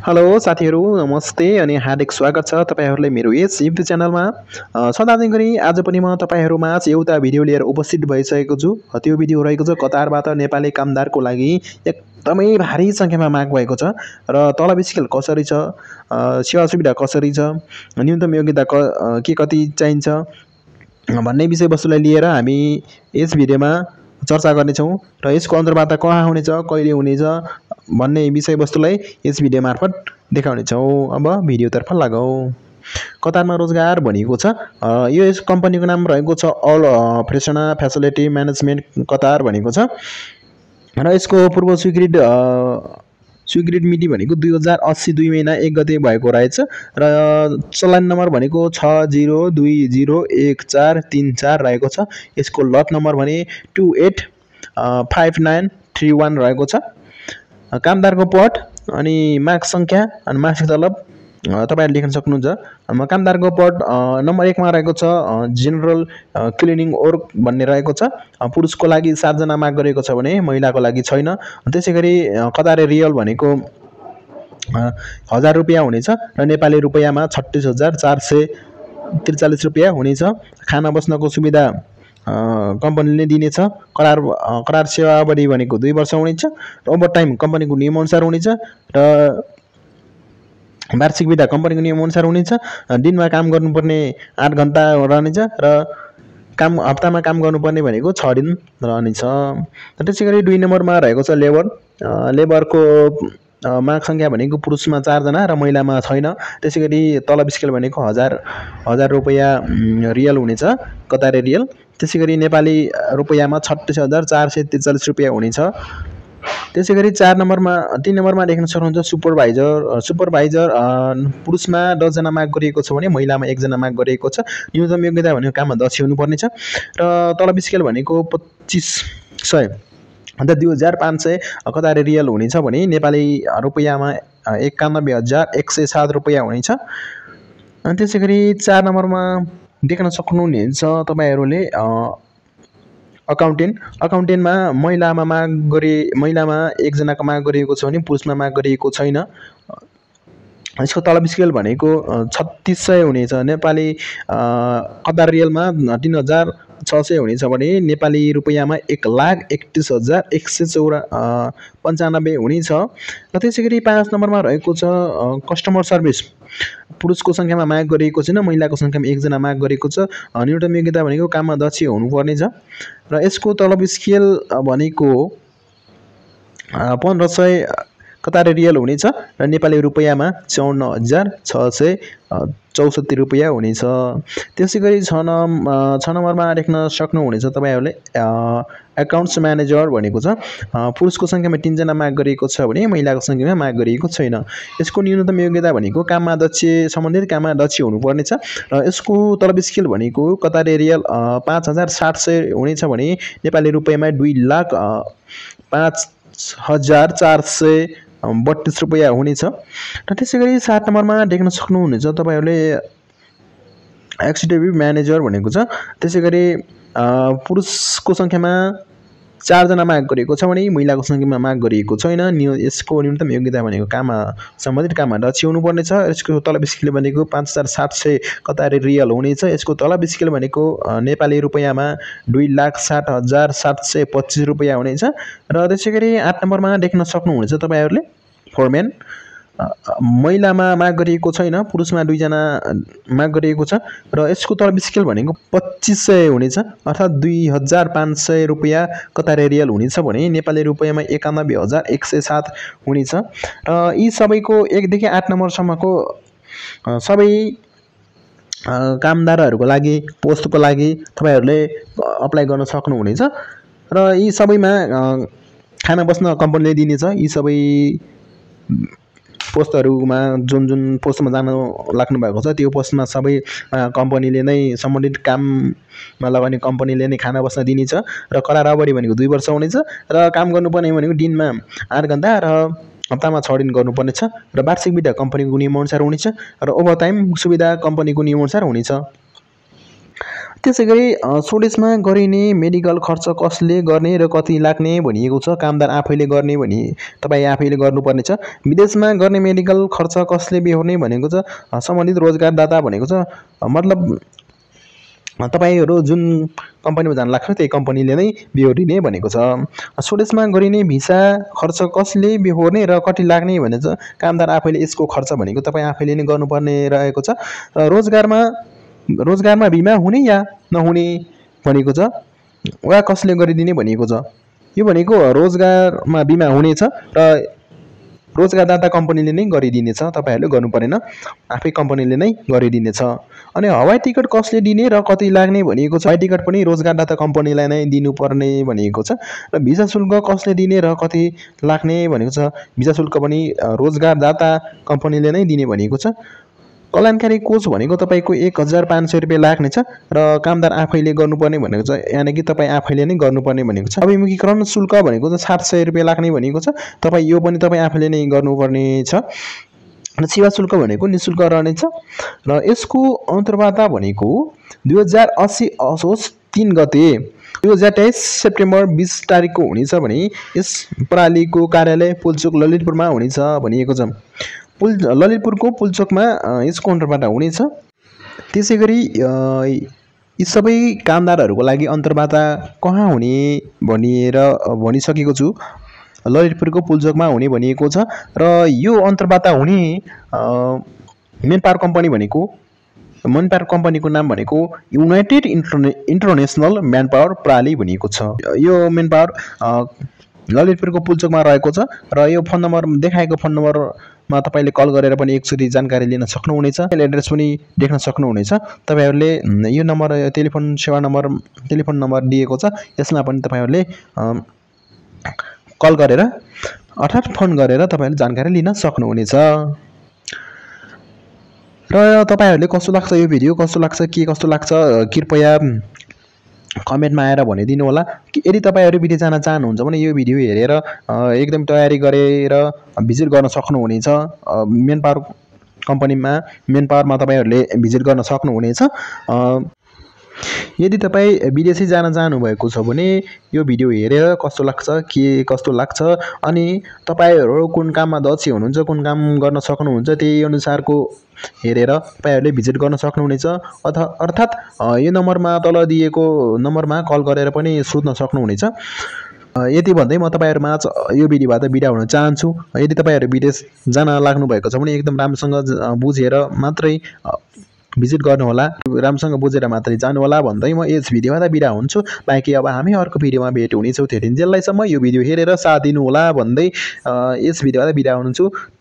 Hello साथीहरू नमस्ते अनि हार्दिक स्वागत छ तपाईहरुलाई मेरो यस युट्युब च्यानलमा। सधैँ गरी आज पनि म तपाईहरुमा एउटा भिडियो लिएर उपस्थित भइसकेको छु। त्यो भिडियो रहेको छ कतारबाट नेपाली कामदारको लागि एकदमै भारी संख्यामा माग भएको छ र तलब स्केल कसरी छ, सेवा सुविधा कसरी छ, न्यूनतम योग्यता के कति चाहिन्छ भन्ने विषयवस्तुलाई लिएर हामी यस भिडियोमा चर्चा गर्नेछौँ र यसको अन्तर्वार्ता कहाँ हुनेछ, कहिले हुनेछ भन्ने विषयवस्तुलाई यस भिडियो मार्फत देखाउनेछौँ। अब भिडियोतर्फ लागौँ। कतारमा रोजगार भनिएको छ। यो यस कम्पनीको नाम रहेको छ अल फ्रेसना फ्यासिलिटी म्यानेजमेन्ट कतार भनेको छ र यसको पूर्व स्वीकृत मिति भनेको 2080 2 महिना 1 गते भएको रहेछ र चलान नम्बर भनेको 60201434 रहेको छ। यसको लट नम्बर भने 285931 रहेको छ। कामदारको पद अनि माग संख्या अनि मासिक तलब तपाईहरुले लेख्न सक्नुहुन्छ। कामदारको पद नम्बर 1 मा रहेको छ जनरल क्लिनिङ वर्क भन्ने रहेको छ। पुरुषको लागि 7 जना माग गरेको छ भने महिलाको लागि छैन। त्यसैगरी कतारे रियल भनेको 1000 रुपैयाँ हुनेछ र नेपाली रुपैयाँमा 36443 रुपैयाँ हुनेछ। खाना बस्नको सुविधा कम्पनीले दिनेछ। करार सेवा अवधि भनेको 2 वर्ष हुनेछ र ओभर टाइम कम्पनीको नियमअनुसार हुनेछ र वार्षिक बिदा कम्पनीको नियमअनुसार हुनेछ। दिनमा काम गर्नुपर्ने 8 घण्टा रहनेछ र हप्तामा काम गर्नुपर्ने भनेको 6 दिन रहनेछ। त्यसैगरी 2 नम्बरमा रहेको छ लेबरको माग संख्या भनेको पुरुषमा 4 जना र महिलामा छैन। त्यसैगरी तलब स्केल भनेको 1000 रुपैयाँ रियल हुनेछ कतारे रियल। त्यसैगरी नेपाली रुपैयाँमा 36443 रुपैयाँ हुनेछ। त्यसैगरी 3 नम्बरमा देख्न सक्नुहुन्छ सुपरभाइजर पुरुषमा 10 जना माग गरिएको छ भने महिलामा 1 जना माग गरिएको छ। न्यूनतम योग्यता भनेको काममा दक्ष हुनुपर्नेछ र तलब स्केल भनेको 2500 अन्त 2500 कतारे रियल हुनेछ भने नेपाली रुपैयाँमा 91107 रुपैयाँ हुनेछ। अनि त्यसैगरी 4 नम्बरमा देख्न सक्नुहुनेछ तपाईहरुले अकाउन्टेन्टमा महिलामा 1 जनाको माग गरिएको छ भने पुरुषमा माग गरिएको छैन। यसको तलब स्केल भनेको 3600 हुनेछ। नेपाली कतार रियलमा 3600 हुनेछ भने नेपाली रुपैयाँमा 1,31,195 हुनेछ। र त्यसैगरी 5 नम्बरमा रहेको छ कस्टमर सर्भिस। पुरुषको संख्यामा माग गरिएको छैन, महिलाको संख्यामा 1 जना माग गरिएको छ। न्यूनतम योग्यता भनेको काममा दक्ष हुनुपर्नेछ र यसको तलब स्केल भनेको 1500 कतारे रियल हुनेछ र नेपाली रुपैयाँमा 54664 रुपैयाँ हुनेछ। त्यसैगरी 6 नम्बरमा देख्न सक्नुहुनेछ तपाईहरुले अकाउन्ट्स म्यानेजर भनेको छ। पुरुषको संख्यामा 3 जना माग गरिएको छ भने महिलाको संख्यामा माग गरिएको छैन। यसको न्यूनतम योग्यता भनेको सम्बन्धित काममा दक्ष हुनुपर्नेछ र यसको तलब स्केल भनेको कतारे रियल 5060 हुनेछ भने नेपाली रुपैयाँमा 2,05,432 रुपैयाँ हुनेछ। र त्यसैगरी 7 नम्बरमा देख्न सक्नुहुनेछ तपाईहरुले एक्जिक्युटिभ म्यानेजर भनेको छ। त्यसैगरी पुरुषको संख्यामा 4 जना माग गरिएको छ भने महिलाको संख्यामा माग गरिएको छैन। यसको न्यूनतम योग्यता भनेको सम्बन्धित काममा दक्ष हुनुपर्नेछ। यसको तलब स्केल भनेको 5760 कतारे रियल हुनेछ। यसको तलब स्केल भनेको नेपाली रुपैयाँमा 2,60,725 रुपैयाँ हुनेछ। र त्यसैगरी 8 नम्बरमा देख्न सक्नुहुनेछ तपाईहरुले फोरम्यान। महिलामा माग गरिएको छैन, पुरुषमा 2 जना माग गरिएको छ र यसको तलब स्केल भनेको 2500 हुनेछ अर्थात् 2500 रुपैयाँ कतारे रियल हुनेछ भने नेपाली रुपैयाँमा 91107 हुनेछ। र यी सबैको 1 देखि 8 नम्बरसम्मको सबै कामदारहरूको लागि पोस्टको लागि तपाईहरुले अप्लाई गर्न सक्नुहुनेछ र यी सबैमा खाना बस्न कम्पनीले दिनेछ। यी सबै पोस्टहरुमा जुन पोस्टमा जान लाग्नु भएको छ त्यो पोस्टमा सबै कम्पनीले नै सम्बन्धित काममा लगाउने कम्पनीले नै खाना बस्न दिनेछ र करार अवधि भनेको 2 वर्ष हुनेछ र काम गर्नुपर्ने भनेको दिनमा 8 घण्टा र हप्तामा 6 दिन गर्नुपर्नेछ र वार्षिक बिदा कम्पनीको नियमअनुसार हुनेछ र ओभर टाइम सुविधा कम्पनीको नियमअनुसार हुनेछ। त्यसैगरी स्वदेशमा गरिने मेडिकल खर्च कसले गर्ने र कति लाग्ने भनिएको छ। कामदार आफैले गर्ने भनी तपाईँ आफैले गर्नुपर्ने छ। विदेशमा गर्ने मेडिकल खर्च कसले बेहोर्ने भनेको छ। सम्बन्धित रोजगारदाता भनेको छ। मतलब तपाईँहरू जुन कम्पनीमा जान लाग्छ त्यही कम्पनीले नै बेहोरिने भनेको छ। स्वदेशमा गरिने भिसा खर्च कसले बेहोर्ने र कति लाग्ने भनेको छ। कामदार आफैले यसको खर्च भनेको तपाईँ आफैले नै गर्नुपर्ने रहेको छ। रोजगारमा बिमा हुने या नहुने भनेको छ वा कसले गरिदिने भनिएको छ। यो भनेको रोजगारमा बिमा हुनेछ र रोजगारदाता कम्पनीले नै गरिदिनेछ, तपाईँहरूले गर्नु परेन, आफै कम्पनीले नै गरिदिनेछ। अनि हवाई टिकट कसले दिने र कति लाग्ने भनिएको छ। हवाई टिकट पनि रोजगारदाता कम्पनीलाई नै दिनुपर्ने भनिएको छ। र भिसा शुल्क कसले दिने र कति लाग्ने भनेको छ। भिसा शुल्क पनि रोजगारदाता कम्पनीले नै दिने भनिएको छ। कल्याणकारी कोष भनेको तपाईँको 1500 रुपियाँ लाग्नेछ र कामदार आफैले गर्नुपर्ने भनेको छ, यानि कि तपाईँ आफैले नै गर्नुपर्ने भनेको छ। अभिमुखीकरण शुल्क भनेको चाहिँ 700 रुपियाँ लाग्ने भनेको छ, यो पनि तपाईँ आफैले नै गर्नुपर्ने छ। र सेवा शुल्क भनेको निःशुल्क रहनेछ र यसको अन्तर्वार्ता भनेको 2080 असोज 3 गते 2023 सेप्टेम्बर 20 तारिकको हुनेछ भने यस प्रणालीको कार्यालय पुल्चोक ललितपुरमा हुनेछ भनिएको छ। ललितपुरको पुल्चोकमा यसको अन्तर्वार्ता हुनेछ। त्यसै गरी यी सबै कामदारहरूको लागि अन्तर्वार्ता कहाँ हुने भनिसकेको छु। ललितपुरको पुल्चोकमा हुने भनिएको छ र यो अन्तर्वार्ता हुने मेनपावर कम्पनीको नाम भनेको युनाइटेड इन्टरनेसनल म्यानपावर प्रणाली भनिएको छ। यो मेनपावर ललितपुरको पुल्चोकमा रहेको छ र यो फोन नम्बर देखाएको फोन नम्बरमा तपाईँले कल गरेर पनि एकचोटि जानकारी लिन सक्नुहुनेछ। एड्रेस पनि देख्न सक्नुहुनेछ। तपाईँहरूले यो नम्बर टेलिफोन नम्बर दिएको छ, यसमा पनि तपाईँहरूले कल गरेर अर्थात् फोन गरेर तपाईँहरूले जानकारी लिन सक्नुहुनेछ। र तपाईँहरूले कस्तो लाग्छ यो भिडियो, कस्तो लाग्छ कृपया कमेन्टमा आएर भनिदिनु होला। यदि तपाईँहरू विदेश जान चाहनुहुन्छ भने यो भिडियो हेरेर एकदम तयारी गरेर भिजिट गर्न सक्नुहुनेछ। मेनपावरमा तपाईँहरूले भिजिट गर्न सक्नुहुनेछ। यदि तपाईँ विदेशी जान चाहनुभएको छ भने यो भिडियो हेरेर कस्तो लाग्छ अनि तपाईँहरू कुन काममा दक्ष हुनुहुन्छ, कुन काम गर्न सक्नुहुन्छ, त्यही अनुसारको हेरेर तपाईँहरूले भिजिट गर्न सक्नुहुनेछ। अर्थात् यो नम्बरमा तल दिएको नम्बरमा कल गरेर पनि सोध्न सक्नुहुनेछ। यति भन्दै म तपाईँहरूमा यो भिडियोबाट बिदा हुन चाहन्छु। यदि तपाईँहरू विदेश जान लाग्नु भएको छ भने एकदम राम्रोसँग बुझेर मात्रै भिजिट गर्नुहोला, राम्रोसँग बुझेर मात्रै जानुहोला भन्दै म यस भिडियोबाट बिदा हुन्छु। बाँकी अब हामी अर्को भिडियोमा भेट हुनेछौँ। त्यतिन्जेलसम्म यो भिडियो हेरेर साथ दिनुहोला भन्दै यस भिडियोबाट बिदा हुन्छु।